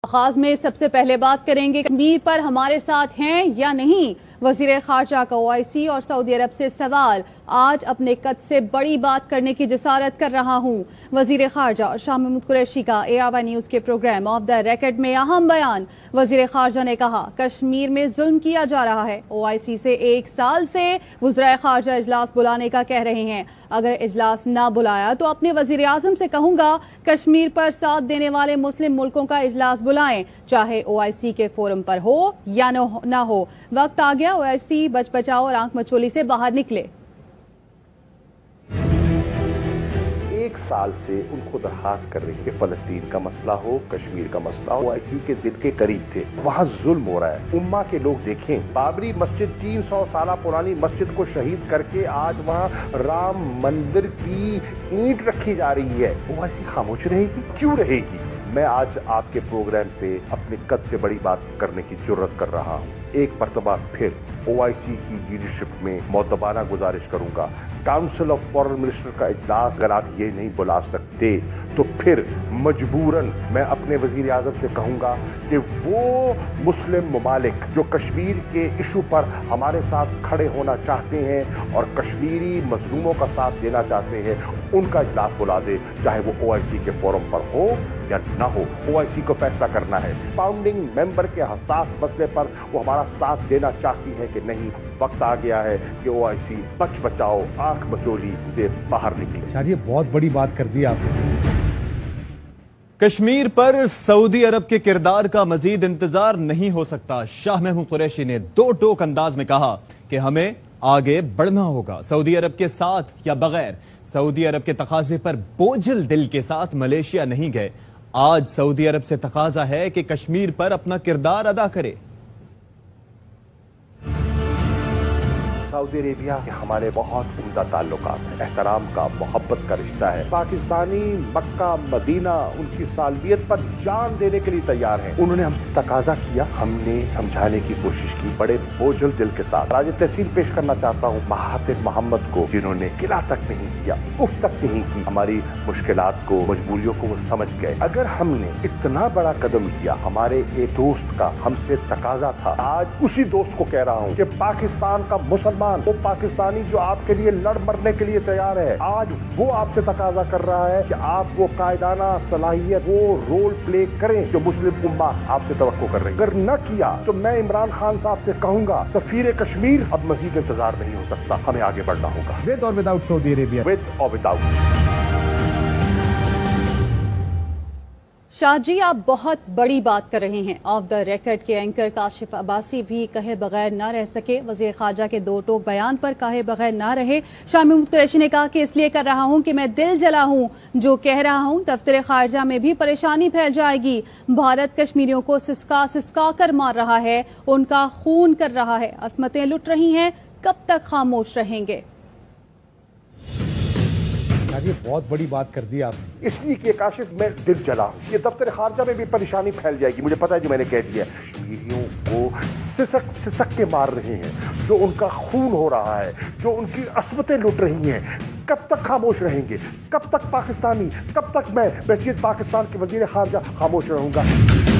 आगाज में सबसे पहले बात करेंगे कश्मीर पर हमारे साथ हैं या नहीं। वजीर खारजा का ओआईसी और सऊदी अरब से सवाल। आज अपने कद से बड़ी बात करने की जसारत कर रहा हूं। वजीर खारजा शाह महमूद कुरैशी का ARY न्यूज के प्रोग्राम ऑफ द रिकॉर्ड में अहम बयान। वजीर खारजा ने कहा कश्मीर में जुल्म किया जा रहा है। ओआईसी से 1 साल से वज़राए खारजा इजलास बुलाने का कह रहे हैं। अगर इजलास ना बुलाया तो अपने वजीर आजम से कहूंगा कश्मीर पर साथ देने वाले मुस्लिम मुल्कों का इजलास बुलाएं, चाहे ओआईसी के फोरम पर हो या न हो। वक्त आ गया ओआईसी बच बचाओ और आंख मचोली से बाहर निकले। 1 साल से उनको दरखास्त कर रही है फलस्तीन का मसला हो, कश्मीर का मसला हो, ओआईसी के दिल के करीब थे। वहाँ जुल्म हो रहा है। उम्मा के लोग देखें, बाबरी मस्जिद 300 साल पुरानी मस्जिद को शहीद करके आज वहाँ राम मंदिर की ईंट रखी जा रही है। ओआईसी खामोश रहेगी? क्यों रहेगी? मैं आज आपके प्रोग्राम पे अपने कद से बड़ी बात करने की जुर्रत कर रहा हूँ। एक मर्तबा फिर ओआईसी की लीडरशिप में मोतबाना गुजारिश करूंगा, काउंसिल ऑफ फॉरेन मिनिस्टर का इजलास अगर आप ये नहीं बुला सकते तो फिर मजबूरन मैं अपने वजीर आजम से कहूंगा कि वो मुस्लिम ममालिक जो कश्मीर के इशू पर हमारे साथ खड़े होना चाहते हैं और कश्मीरी मजलूमों का साथ देना चाहते हैं, उनका इजलास बुला दे, चाहे वो ओआईसी के फोरम पर हो या ना हो। ओआईसी को फैसला करना है। फाउंडिंग मेंबर के हसास मसले पर वो हमारा साथ देना चाहती है कि नहीं। वक्त आ गया है कि ओआईसी बच बचाओ आंख मचोली से बाहर निकले। शायद ये बहुत बड़ी बात कर दी आपने। कश्मीर पर सऊदी अरब के किरदार का मजीद इंतजार नहीं हो सकता। शाह महमूद कुरैशी ने 2 टोक अंदाज में कहा कि हमें आगे बढ़ना होगा, सऊदी अरब के साथ या बगैर। सऊदी अरब के तकाजे पर बोझिल दिल के साथ मलेशिया नहीं गए। आज सऊदी अरब से तकाजा है कि कश्मीर पर अपना किरदार अदा करे। सऊदी अरेबिया के हमारे बहुत उम्दा ताल्लुकात हैं, एहतराम का, मोहब्बत का रिश्ता है। पाकिस्तानी मक्का मदीना उनकी सालवियत पर जान देने के लिए तैयार हैं। उन्होंने हमसे तकाजा किया, हमने समझाने की कोशिश की बड़े बोझल दिल के साथ। राज तहसील पेश करना चाहता हूँ महातिर मोहम्मद को, जिन्होंने किला तक नहीं किया, उफ तक नहीं की। हमारी मुश्किलात को, मजबूरियों को वो समझ गए। अगर हमने इतना बड़ा कदम लिया, हमारे एक दोस्त का हमसे तकाजा था। आज उसी दोस्त को कह रहा हूँ कि पाकिस्तान का मुसलमान, वो पाकिस्तानी जो आपके लिए लड़ मरने के लिए तैयार है, आज वो आपसे तकाजा कर रहा है कि आप वो कायदाना सलाहियत, वो रोल प्ले करें जो मुस्लिम उम्मा आपसे तवक्को कर रही है। अगर न किया तो मैं इमरान खान साहब से कहूंगा सफीर कश्मीर अब मजीद इंतजार नहीं हो सकता, हमें आगे बढ़ना होगा। विद और विदाउट सऊदी अरेबिया? विद और विदाउट। शाह जी, आप बहुत बड़ी बात कर रहे हैं। ऑफ द रिकॉर्ड के एंकर काशिफ अब्बासी भी कहे बगैर ना रह सके। वजीर खारजा के 2 टोक बयान पर कहे बगैर ना रहे। शाह महमूद कुरैशी ने कहा कि इसलिए कर रहा हूं कि मैं दिल जला हूं। जो कह रहा हूं दफ्तर खारजा में भी परेशानी फैल जाएगी। भारत कश्मीरियों को सिसका सिसका कर मार रहा है, उनका खून कर रहा है, असमतें लुट रही हैं। कब तक खामोश रहेंगे? ये बहुत बड़ी बात कर दी आपने। इसलिए कि काशिफ मैं दिल जला, ये दफ्तर खारजा में भी परेशानी फैल जाएगी। मुझे पता है जो मैंने कह दिया, कश्मीरियों को सिसक सिसक के मार रहे हैं, जो उनका खून हो रहा है, जो उनकी असमतें लुट रही हैं। कब तक खामोश रहेंगे? कब तक पाकिस्तानी, कब तक मैं बहसीत पाकिस्तान के वजीर खारजा खामोश रहूंगा?